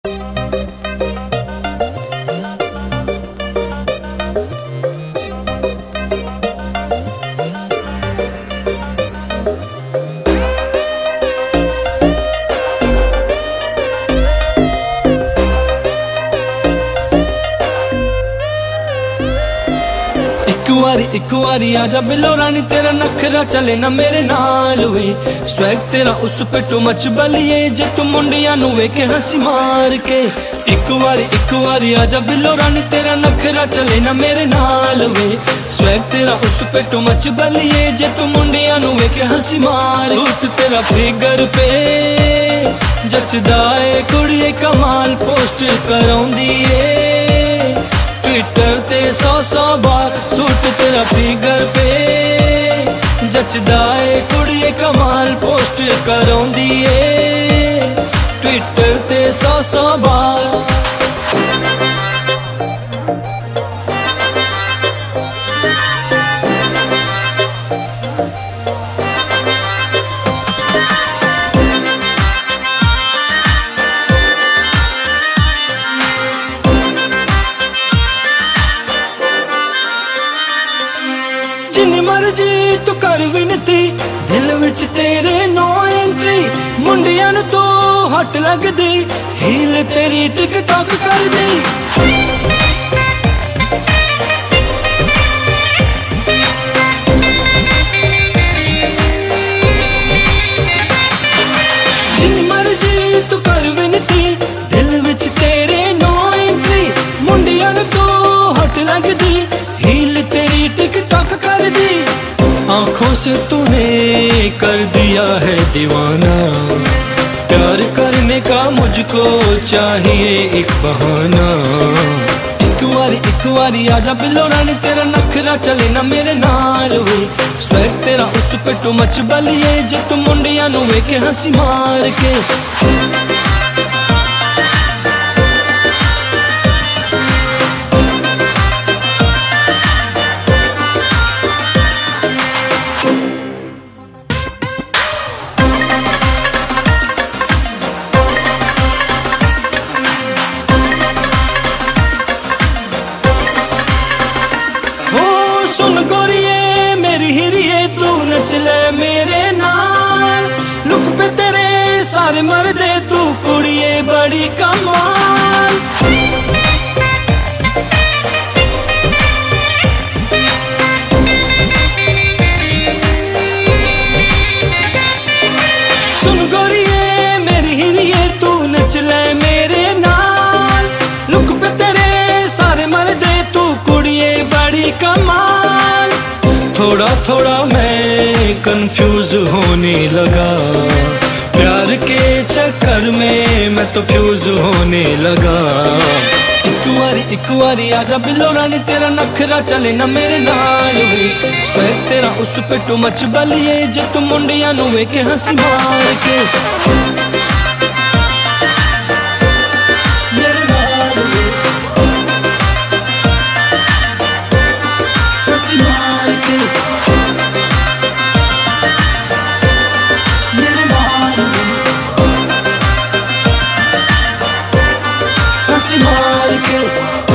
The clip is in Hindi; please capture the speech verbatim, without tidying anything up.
एक बारी आजा बिलो रानी तेरा नखरा चले ना मेरे नाल वे स्वैग तेरा उस पे टू मच बलिए जे तू मुंडिया नु वेखे हंसी मार के। एक बारी एक बारी आजा बिलो रानी तेरा नखरा चले ना मेरे नाल वे स्वैग तेरा उस पे टू मच बलिए जे तू मुंडिया नु वेखे हंसी मार। सूट तेरा फिगर पे जचदा ए कुड़िए कमाल पोस्ट करौंदी ए ट्विटर ते सौ सौ बार। सूट तेरा फिगर पे जचदा ए कुड़िए कमाल पोस्ट करौंदी ए ट्विटर ते सौ सौ बार। जिन्नी मर्जी तू कर विनती दिल विच तेरे नो एंट्री मुंडिया नु तू हट लगदी हील तेरी टिकटॉक कर दी। जिन्नी मर्जी तू कर विनती दिल विच तेरे नो एंट्री मुंडिया नु तू हट लगदी हील तेरी टिकटॉक कर दी। आंखों से तूने कर दिया है दीवाना प्यार करने का मुझको चाहिए एक बहाना। एक बारी एक बारी आजा बिलो रानी तेरा नखरा चले ना मेरे नाल वे स्वैग तेरा उस पे टू मच बलिए जे तू मुंडिया नु वेखे हंसी मार के। सुन गोरिए मेरी हिरिए तू नच ले मेरे नाल लुक पे तेरे सारे मर्दे तू कुड़िए बड़ी कमाल। सुन गोरिए मेरी हिरिए तू नच ले मेरे नाल लुक पे तेरे सारे मर्दे तू कुड़िए बड़ी कमाल। थोड़ा थोड़ा मैं कंफ्यूज होने लगा प्यार के चक्कर में मैं तो फ्यूज होने लगा। एक बारी एक बारी आजा बिलो रानी तेरा नखरा चले ना मेरे नाल वे स्वैग तेरा उस पे टू मच बलिए जे तू मुंडिया नु वेखे हंसी मार के। हंसी मार के